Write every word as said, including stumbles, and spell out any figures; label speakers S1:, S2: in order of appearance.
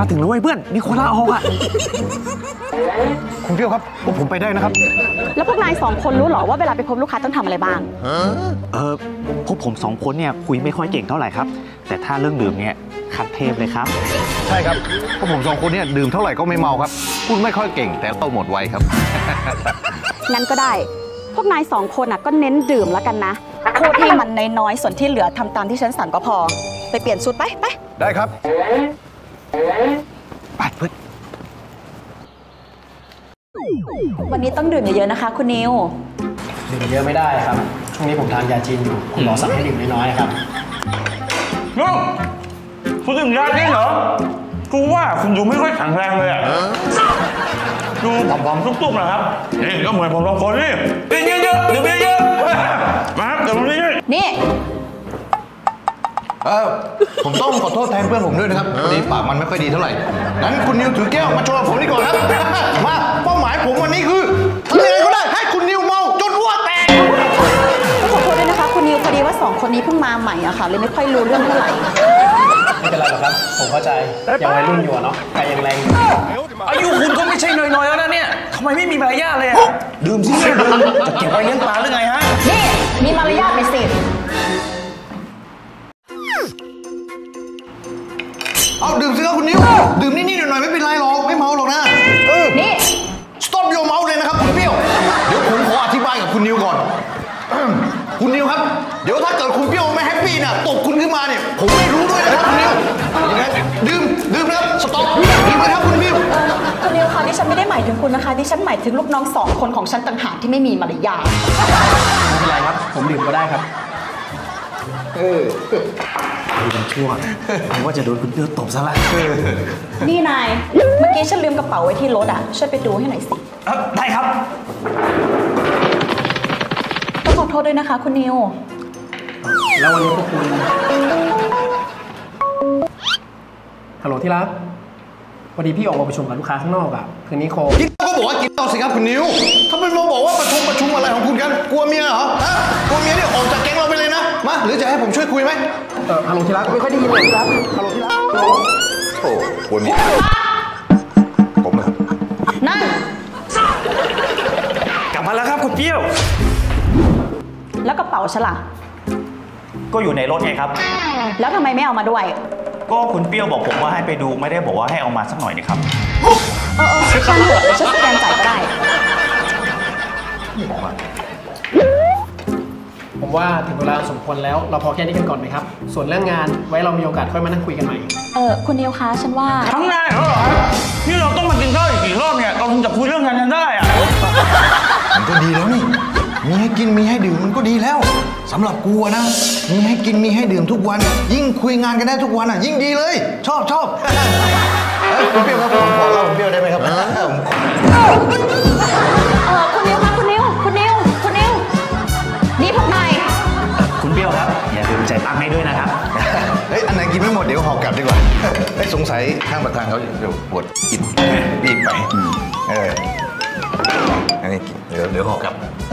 S1: มาถึงแล้วเว้ยเพื่อนมีคนลาออกอ่ะคุณเปรี้ยวครับพวกผมไปได้นะครับ
S2: แล้วพวกนายสองคนรู้หรอว่าเวลาไปพบลูกค้าต้องทำอะไรบ้าง
S1: เออพวกผมสองคนเนี่ยคุยไม่ค่อยเก่งเท่าไหร่ครับแต่ถ้าเรื่องดื่มเนี่ยขั้นเทพเลยครับ
S3: ใช่ครับพวกผมสองคนเนี่ยดื่มเท่าไหร่ก็ไม่เมาครับพูดไม่ค่อยเก่งแต่เต้าหมดไวครับ
S2: งั้นก็ได้พวกนายสองคนอ่ะก็เน้นดื่มแล้วกันนะพูดให้มันน้อยๆส่วนที่เหลือทำตามที่ฉันสั่งก็พอไปเปลี่ยนชุดไปไป
S3: ได้ครับ
S1: ปัดเพื่อน
S2: วันนี้ต้องดื่มเยอะๆนะคะคุณนิว
S4: ดื่มเยอะไม่ได้ครับช่วงนี้ผมทานยาจีนอยู่คุณหมอสั่งให้ดื่มน้อยๆครับ
S5: น้องคุณดื่มยาจีนเหรอกูว่าคุณดูไม่ค่อยแข็งแรงเลยอ่ะดูผอมๆตุ๊บๆนะครับนี่ก็เหมือนผมสองคนนี่ดื่มเยอะๆดื่มเยอะๆมาครับเดี๋ยวผมนี่
S2: นี่
S3: เออผมต้องขอโทษแทนเพื่อนผมด้วยนะครับพอดีปากมันไม่ค่อยดีเท่าไหร่งั้นคุณนิวถือแก้วมาชนผมดีกว่าครับมาเป้าหมายผมวันนี้คือทำยังไงก็ได้ให้คุณนิวเมาจนอ้วกแตก
S2: ขอโทษด้วยนะคะคุณนิวพอดีว่าสองคนนี้เพิ่งมาใหม่อะค่ะเลยไม่ค่อยรู้เรื่องเท่าไหร่
S4: ไม่เป็นไรหรอกครับผมเข้าใจยังวัยรุ่นอยู่เนาะใจยังแรง
S5: อายุคุณก็ไม่ใช่น้อยๆแล้วนะเนี่ยทำไมไม่มีมารยาทเลยดื่มสิเนี่ยดื่มจะเก็บไว้เลี้ยงปลาหรือไงฮะ
S2: นี่มีมารยาทไปสิ
S3: เอาดื่มสิครับคุณนิวดื่มนิดๆหน่อยๆไม่เป็นไรหรอกไม่เมาหรอกนะเออ
S2: นี่
S3: stop your mouth เลยนะครับคุณเปรี้ยวเดี๋ยวผมขออธิบายกับคุณนิวก่อนคุณนิวครับเดี๋ยวถ้าเกิดคุณเปรี้ยวไม่แฮปปี้น่ะตกคุณขึ้นมาเนี่ยผมไม่รู้ด้วยนะครับคุณนิวยังไงดื่มดื่มนะครับ stop ดื่มเลยครับคุณนิว
S2: คุณนิวคะดิฉันไม่ได้หมายถึงคุณนะคะดิฉันหมายถึงลูกน้องสองคนของฉันต่างหากที่ไม่มีมารยาท
S4: ไม่เป็นไรครับผมดื่มก็ได้ครับ
S1: เออดูมันชั่วผมว่าจะโดนคุณเปรี้ยวตบซะละ
S2: นี่นายเมื่อกี้ฉันลืมกระเป๋าไว้ที่รถอ่ะช่วยไปดูให้หน่อยสิ
S5: ได้ครับ
S2: ต้องขอโทษด้วยนะคะคุณนิว
S4: แล้ววันนี้พวกคุณฮัลโหลที่รักพอดีพี่ออกมาประชุมกับลูกค้าข้างนอกอ่ะคืนนี้โค
S3: กินก็บอกว่ากินต่อสิครับคุณนิวถ้าเป็นมาบอกว่าประชุมประชุมอะไรของคุณกันกลัวเมียเหรอฮะกลัวเมียเนี่ยออกจากแก๊งเราไปเลยนะมาหรือจะให้ผมช่วยคุยไหม
S4: เออฮัลโหลที่รักไม่ค่อยได้ยินเลยที่รักฮัลโหลที่รัก
S3: โอ้กลัวเมียผมนะ
S2: นั่น
S5: กลับมาแล้วครับคุณเปรี้ยว
S2: แล้วกระเป๋าฉันล่ะ
S5: ก็อยู่ในรถไงครับ
S2: แล้วทำไมไม่เอามาด้วย
S5: ก็คุณเปรี้ยวบอกผมว่าให้ไปดูไม่ได้บอกว่าให้เอามาสักหน่อยนี่ครับ
S2: เออเออฉันเถอะเดี๋ยวฉันสแกนจ่ายก็ได้
S4: ผมว่าถึงเวลาสมควรแล้วเราพอแค่นี้กันก่อนไหมครับส่วนเรื่องงานไว้เรามีโอกาสค่อยมานั่งคุยกันใหม่
S2: เออคุณนิวคะฉันว่า
S5: ทำงานเหรอนี่เราต้องมากินข้าวอีกกี่รอบเนี่ยเราถึงจะคุยเรื่องงานกันได้อะ
S3: มันก็ดีแล้วนี่มีให้กินมีให้ดื่มมันก็ดีแล้วสำหรับกูนะมีให้กินมีให้ดื่มทุกวันยิ่งคุยงานกันได้ทุกวันอ่ะยิ่งดีเลยชอบชอบคุณเปรี้ยวครับผมขอเล่าคุณเปรี้ยวได้ไหมครับ
S2: เออคุณนิวครับคุณนิวคุณนิวคุณนิวนี่พวกนาย
S5: คุณเปรี้ยวครับอย่าลืมจ่ายตังค์ให้ด้วยนะครับ
S3: เฮ้ยอันไหนกินไม่หมดเดี๋ยวห่อกลับดีกว่าเฮ้ยสงสัยข้างประธานเขาเดี๋ยวปวดกินรีบไปเอออันนี้เดี๋ยวเดี๋ยวห่อกลับ